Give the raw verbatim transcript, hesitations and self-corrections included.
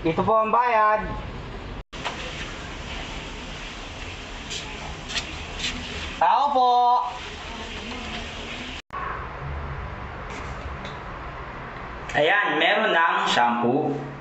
Ito po ang bayad. Tao po. Ayan, meron ng shampoo,